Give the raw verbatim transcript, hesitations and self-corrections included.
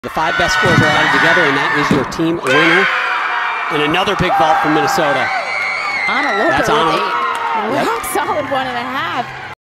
The five best scores are added together, and that is your team winner. And another big vault from Minnesota. Anna Loper That's with Anna. a Yep. rock solid one and a half.